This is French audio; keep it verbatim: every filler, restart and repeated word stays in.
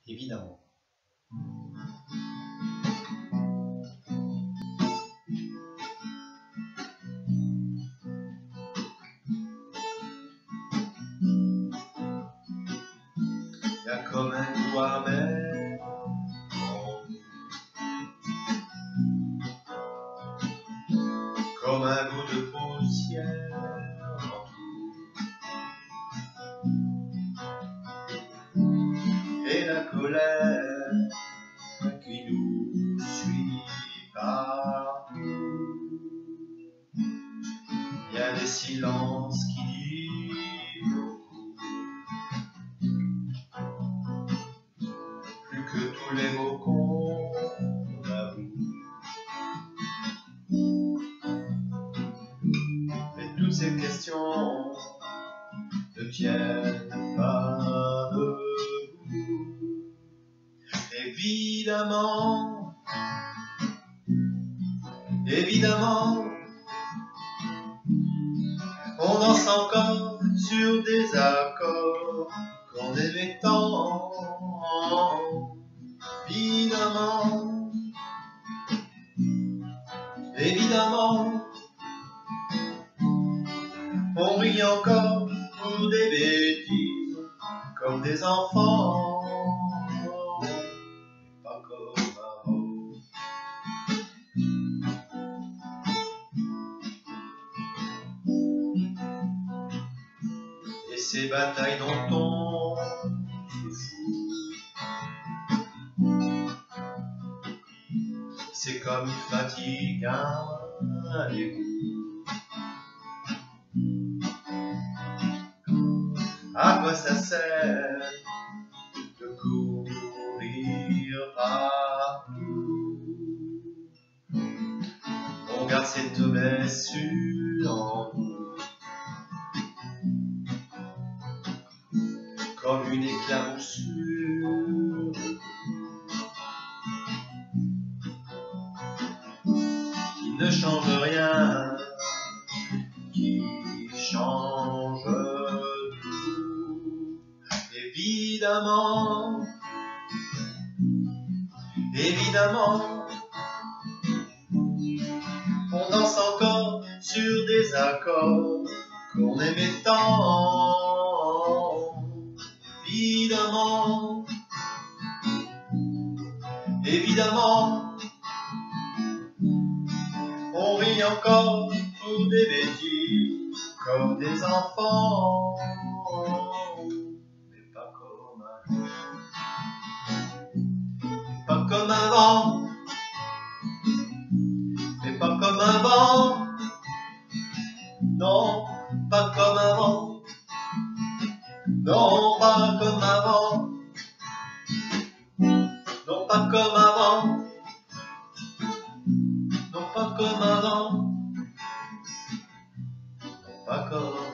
évidemment. Il y a comme un goût amer en nous, comme un goût de poussière en tout, et la colère qui nous suit partout. Il y a des silences qui disent beaucoup, plus que tous les mots qu'on avoue. Mais toutes ces questions ne tiennent pas debout. Évidemment, évidemment, on danse encore sur des accords qu'on aimait tant. Évidemment, évidemment, on rit encore pour des bêtises comme des enfants, pas comme avant. Et ces batailles dont on se fout, c'est comme une fatigue, un dégoût. À quoi ça sert de courir partout? On garde cette blessure en nous, comme une éclaboussure qui ne change rien, qui change tout. Évidemment, évidemment, on danse encore sur des accords qu'on aimait tant. Évidemment, évidemment, on rit encore pour des bêtises comme des enfants, mais pas comme avant, pas comme avant, mais pas comme avant, non, pas comme avant, non, pas comme avant, non, pas comme avant, non, pas comme avant, non, pas comme